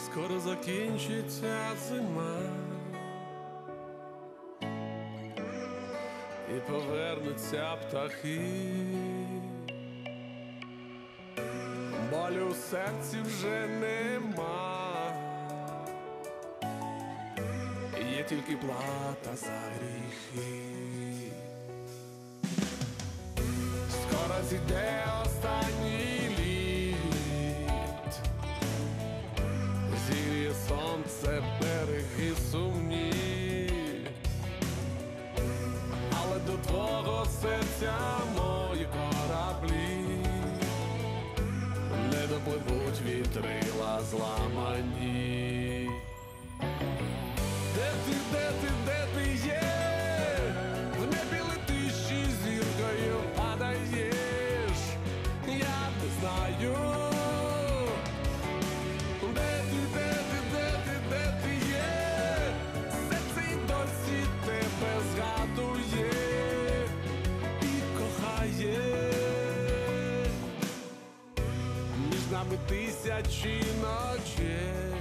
Скоро закінчиться зима і повернуться птахи. Болю в серці вже нема, є тільки плата за гріхи. Скоро зійде останній лід, зігріє сонце береги сумні, але до твого серця мої кораблі не допливуть вітрила зламані. Де ти, де ти, де ти є? В небі летиш і зіркою падаєш, я не знаю. Де ти, де ти, де ти, де ти є? Серце й досі тебе згадує і кохає. Між нами тисячі ночей,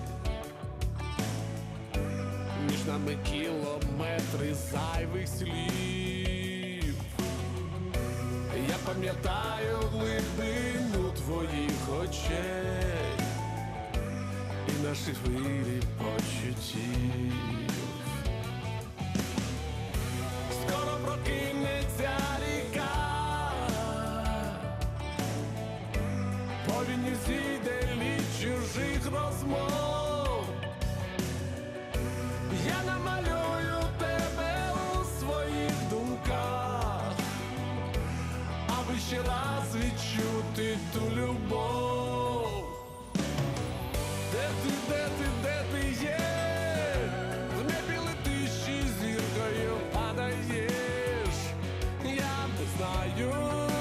між нами кілометри зайвих слів. Я пам'ятаю глибину твоїх очей і наші хвилі почуттів. Скоро прокинеться ріка, повінню зійде лід чужих розмов. Я намалюю тебе у своїх думках, аби ще раз відчути ту любов. Де ти, де ти, де ти є? В небі летиш і зіркою падаєш, я не знаю.